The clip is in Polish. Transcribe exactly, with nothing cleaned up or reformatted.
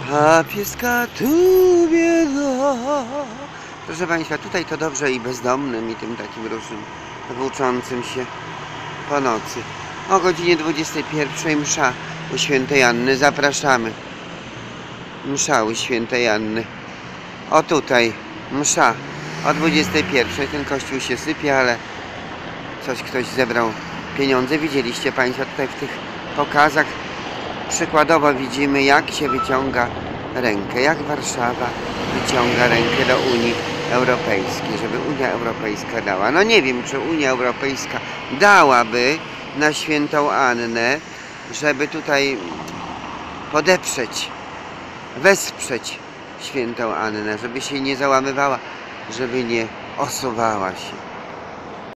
a pieska tu bieda. Proszę Państwa, tutaj to dobrze i bezdomnym, i tym takim różnym włóczącym się po nocy. O godzinie dwudziestej pierwszej msza u świętej Anny. Zapraszamy. Msza u świętej Anny. O tutaj, msza o dwudziestej pierwszej. Ten kościół się sypie, ale coś ktoś zebrał pieniądze. Widzieliście Państwo tutaj w tych pokazach. Przykładowo widzimy, jak się wyciąga rękę, jak Warszawa wyciąga rękę do Unii Europejskiej, żeby Unia Europejska dała. No nie wiem, czy Unia Europejska dałaby na świętą Annę, żeby tutaj podeprzeć, wesprzeć świętą Annę, żeby się nie załamywała, żeby nie osuwała się.